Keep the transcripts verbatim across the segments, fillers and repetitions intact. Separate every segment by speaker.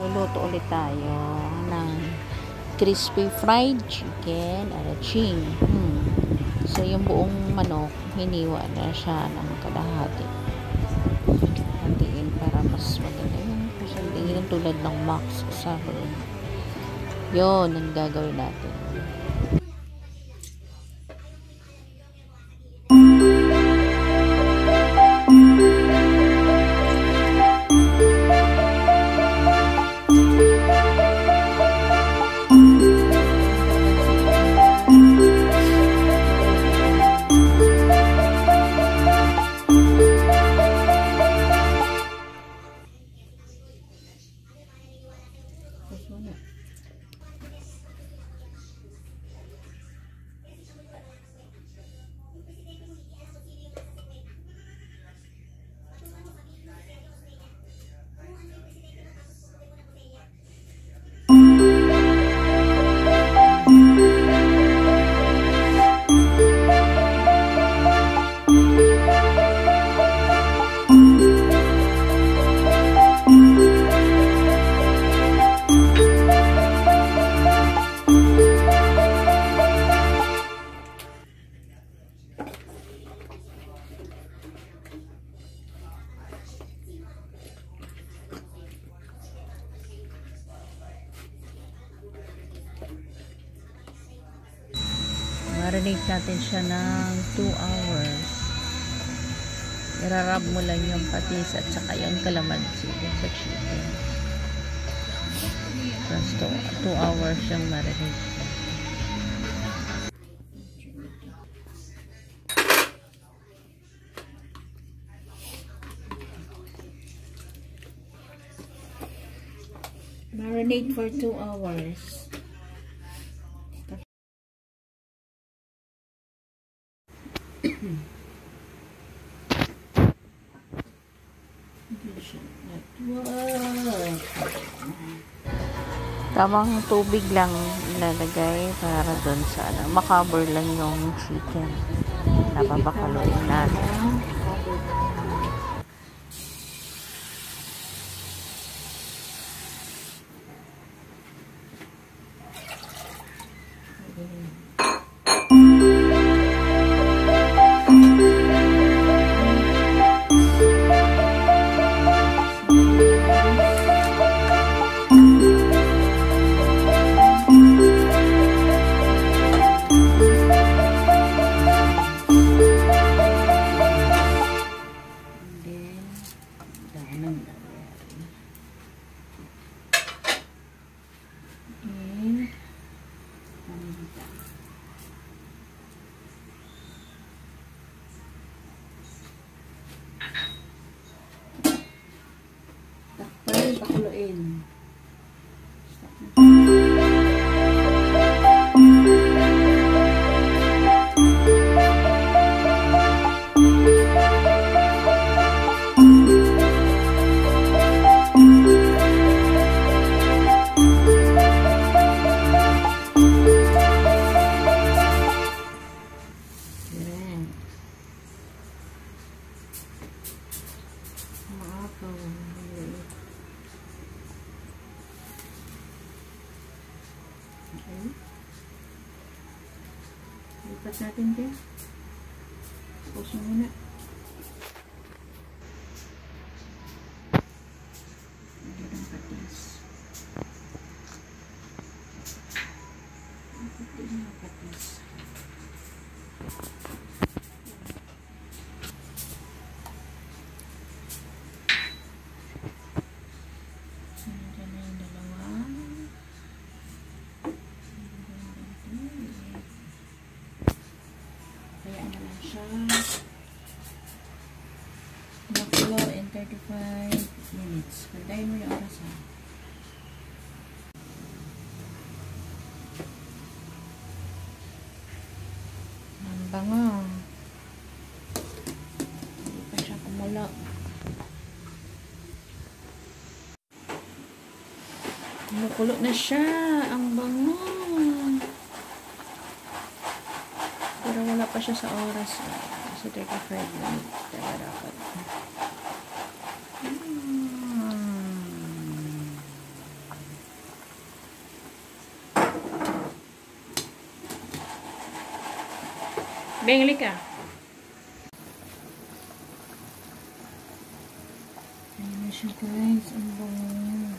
Speaker 1: Luluto ulit tayo ng crispy fried chicken araching. Hmm. So, yung buong manok, hiniwa na siya ng kalahati. Hantiin para mas maganda yung sandingin yung tulad ng max sa herb. Yun ang gagawin natin. Marinate natin siya ng two hours. Irarab mo lang yung patis at saka yung kalamansi sa chicken. Tapos two hours siyang marinate. Marinate for two hours. Tamang tubig lang ilalagay para doon sa ano, makabour lang yung chicken. Napapakuluin natin. Takpan, pakuluin. Okay. Lipat natin din. Puso muna. Lagyan ng patis. Lagyan ng patis. Nandiyan na yung dalawa. Kaya na lang siya. Makulo in thirty-five minutes. Pantayin mo yung oras ha. Ang bango. Hindi pa siya kumulo. Kumukulo na siya. Ang bango. Pero wala pa siya sa oras. Kasi thirty-five minutes. Kaya dapat. Hmm. Bengli ka. Ayan na siya guys. Ang bango.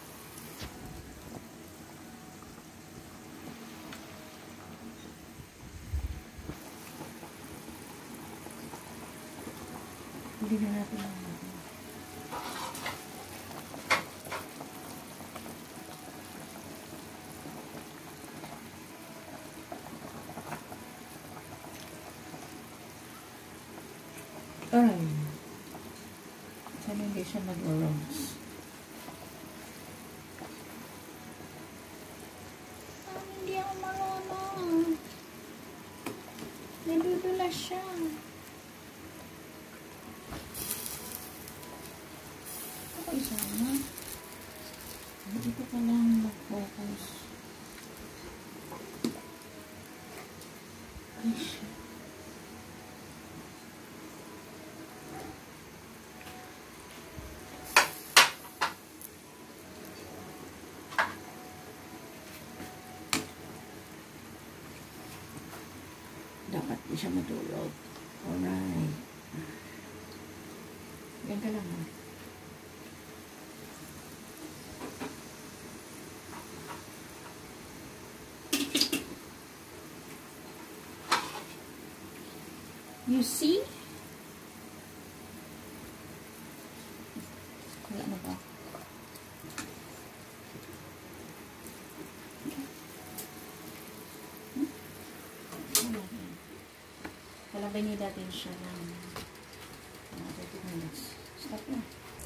Speaker 1: Hindi na natin lang. Ay. Sana hindi siya mag-orange. Ah, hindi ako marunong. Nadudulas siya. Ako isama. Hindi ko pa lang mag-focus. Ay siya. Dapat di siya matulog. Alright. Yan ka lang ha. You see? Wala na ba? Palabay natin siya ng mga thirty minutes. Stop na.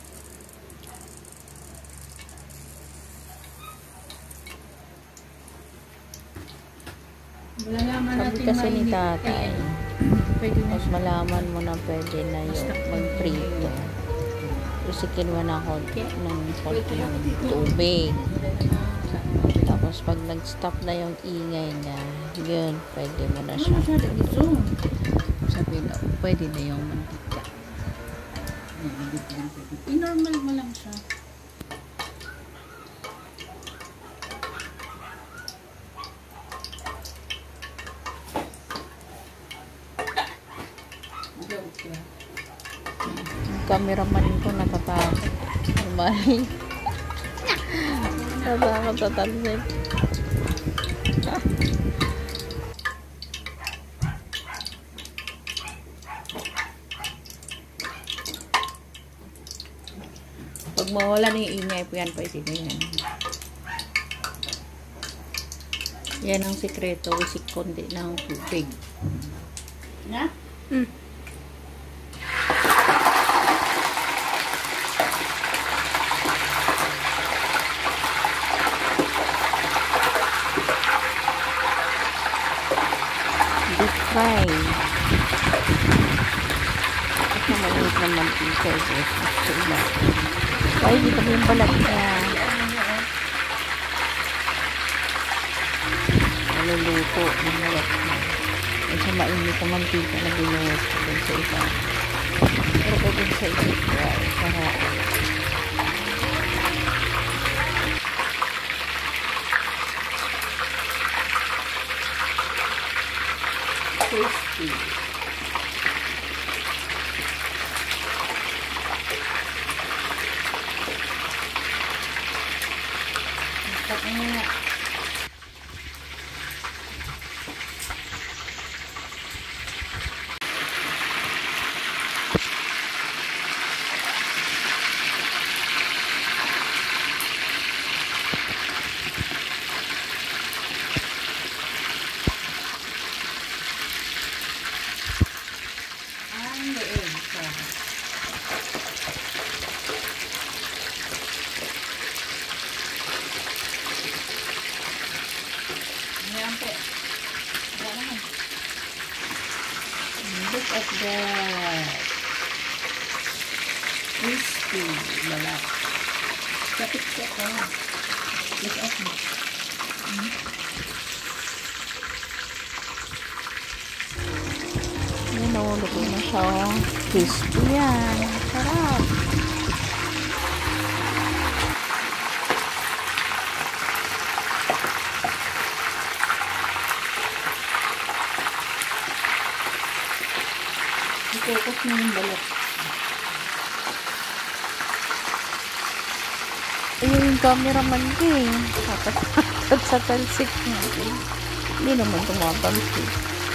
Speaker 1: Sabi kasi ni tatay, pag malaman mo na pwede na yung mag-prito, usikin mo na konti ng konti ng tubig. Tapos pag nag-stop na yung ingay na, yun, pwede mo na siya. Sabi na, pwede na yung mantika. I-normal mo lang siya. Yung cameraman ko natatakot. Normally. Natatakot tatalsip. Pag mawala na yung ingay po yan, pwede na yan. Yan ang sikreto, isik kundi ng tubig. Na? Hmm. Deep fry. Ito maliit na mantika. Ito iba. Ay, dito mo yung balat niya. Naluluto yung balat niya. Ay, sa mainit na mantika na binuhos ko dun sa iba. Pero ko dun sa isip ko ay para tasty. Stop mo na. Ang leeg siya. Look at that. Crispy. Wala. Kapit-kapit ka. Look at me. Hmm? Yan o, luto na siya. Crispy yan. Sarap.
Speaker 2: na yung balat.
Speaker 1: Ayun yung cameraman ko eh. Tapat sa talsik niya. Hindi naman tumatalsik.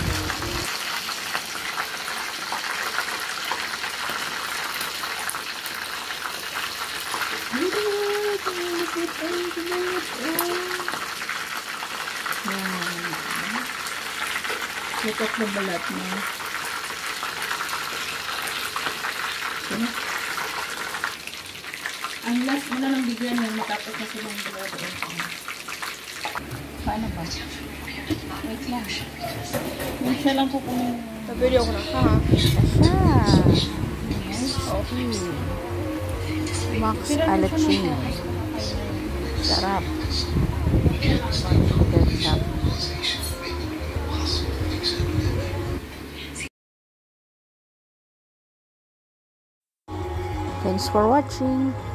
Speaker 2: Lukat na balat mo. Okay. Ang last mo na lang bigyan yan, matapos na silang balat. Paano ba? Wait lang. Yung siya lang po kung...
Speaker 1: Sabi ako na ha. Asa. Okay. Max Alachin. Sarap. Ganda. Thanks for watching.